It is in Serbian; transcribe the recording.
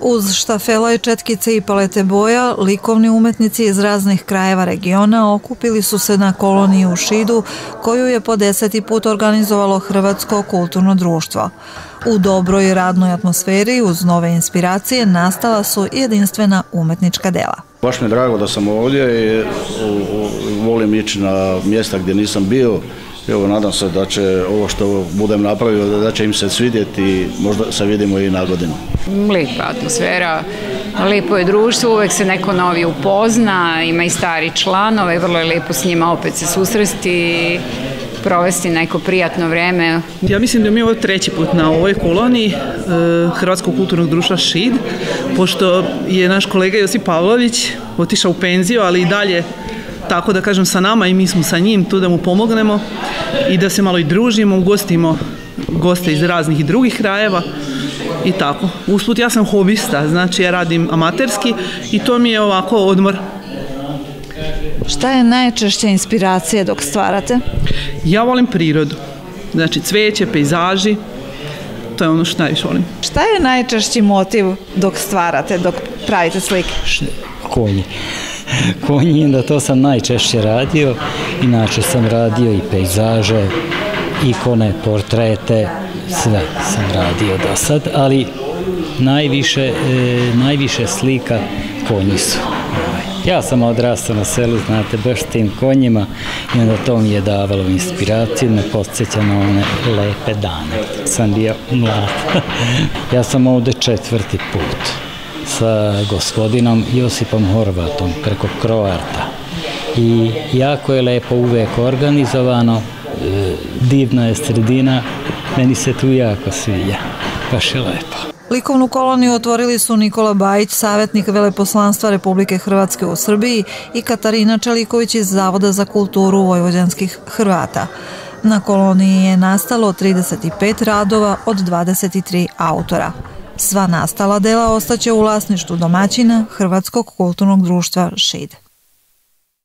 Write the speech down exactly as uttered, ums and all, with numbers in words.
Uz štafela i četkice i palete boja, likovni umetnici iz raznih krajeva regiona okupili su se na koloniji u Šidu, koju je po deseti put organizovalo Hrvatsko kulturno društvo. U dobroj radnoj atmosferi, uz nove inspiracije, nastala su jedinstvena umetnička dela. Baš mi je drago da sam ovdje i volim ići na mjesta gdje nisam bio. Evo, nadam se da će ovo što budem napravio, da će im se svidjeti i možda se vidimo i na godinu. Lijepa atmosfera, lijepo je društvo, uvek se neko novi upozna, ima i stari članove, vrlo je lijepo s njima opet se susresti, provesti neko prijatno vreme. Ja mislim da mi je ovo treći put na ovoj koloniji Hrvatskog kulturnog društva Šid, pošto je naš kolega Josip Pavlović otišao u penziju, ali i dalje, tako da kažem, sa nama i mi smo sa njim tu da mu pomognemo i da se malo i družimo, ugostimo goste iz raznih i drugih krajeva i tako. Usput ja sam hobista, znači ja radim amaterski i to mi je ovako odmor. Šta je najčešća inspiracija dok stvarate? Ja volim prirodu, znači cveće, pejzaži, to je ono što najviše volim. Šta je najčešći motiv dok stvarate, dok pravite slike? Konji. Konji, da to sam najčešće radio, inače sam radio i pejzaže, ikone, portrete, sve sam radio do sad, ali najviše, e, najviše slika konji su. Ja sam odrastao na selu, znate, baš s tim konjima i onda to mi je davalo inspiraciju, me podsjeća na one lepe dane. Sam bio mlad. Ja sam ovdje četvrti put sa gospodinom Josipom Horvatom preko Croarta i jako je lepo uvek organizovano, divna je sredina, meni se tu jako sviđa, baš je lepo. Likovnu koloniju otvorili su Nikola Bajić, savjetnik veleposlanstva Republike Hrvatske u Srbiji, i Katarina Čeliković iz Zavoda za kulturu vojvođanskih Hrvata. Na koloniji je nastalo trideset pet radova od dvadeset tri autora. Sva nastala dela ostaće u vlasništvu domaćina Hrvatskog kulturnog društva Šid.